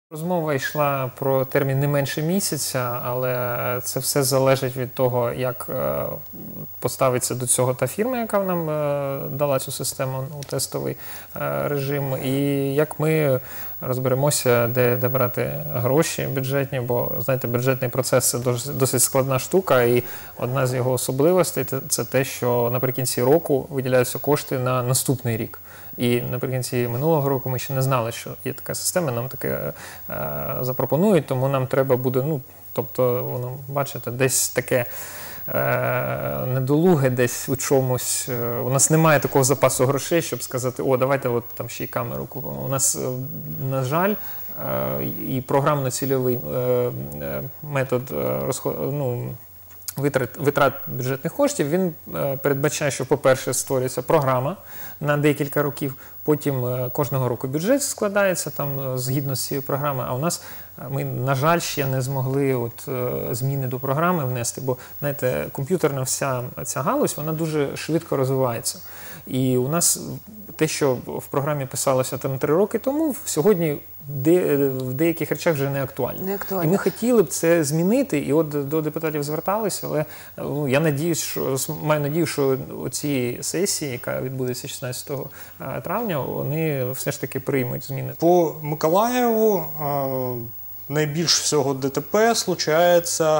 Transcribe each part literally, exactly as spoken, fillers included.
Розмова йшла про термін не менше місяця, але це все залежить від того, як поставиться до цього та фірма, яка нам дала цю систему у тестовий режим, і як ми розберемося, де, де брати гроші бюджетні, бо, знаєте, бюджетний процес – це досить, досить складна штука, і одна з його особливостей – це те, що наприкінці року виділяються кошти на наступний рік. І наприкінці минулого року ми ще не знали, що є така система, нам таке е, запропонують, тому нам треба буде, ну, тобто, воно, бачите, десь таке е, недолуге, десь у чомусь. Е, у нас немає такого запасу грошей, щоб сказати, о, давайте от там ще й камеру купимо. У нас, на жаль, е, і програмно-цільовий е, метод е, розход, ну, Витрат, витрат бюджетних коштів, він е, передбачає, що, по-перше, створюється програма на декілька років, потім е, кожного року бюджет складається там е, згідно з цією програмою, а у нас, е, ми, на жаль, ще не змогли от, е, зміни до програми внести, бо, знаєте, комп'ютерна вся ця галузь, вона дуже швидко розвивається. І у нас те, що в програмі писалося там три роки тому, сьогодні де, в деяких речах вже не актуально. не актуально. І ми хотіли б це змінити, і от до депутатів зверталися, але ну, я надіюсь, що, маю надію, що у цій сесії, яка відбудеться шістнадцятого травня, вони все ж таки приймуть зміни. По Миколаєву найбільш всього ДТП случається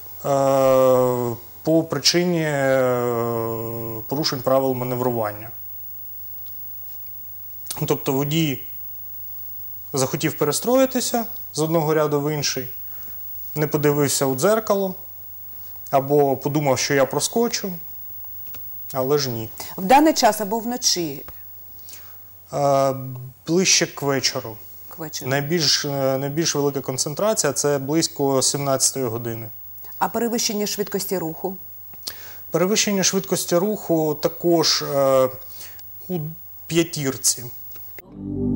по причині порушень правил маневрування. Тобто водій захотів перестроїтися з одного ряду в інший, не подивився у дзеркало, або подумав, що я проскочу, але ж ні. В даний час або вночі? Е, ближче к вечору. К вечору. Найбільш, найбільш велика концентрація – це близько сімнадцятої години. А перевищення швидкості руху? Перевищення швидкості руху також е, у п'ятірці.